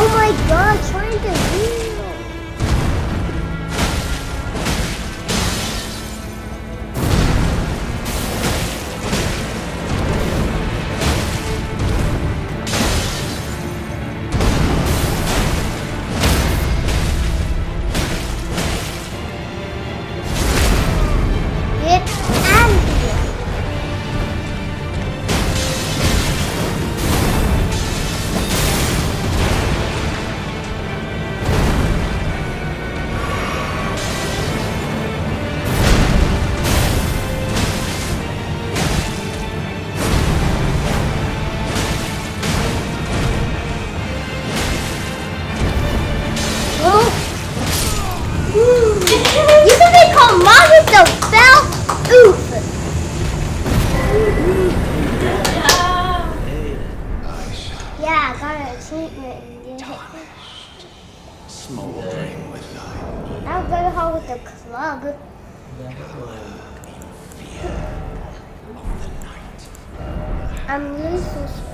Oh my god, trying to heal. You can be called Margit the Fell Omen. Yeah, I got an achievement. Smoldering with light. I'll go home with the club. I'm really so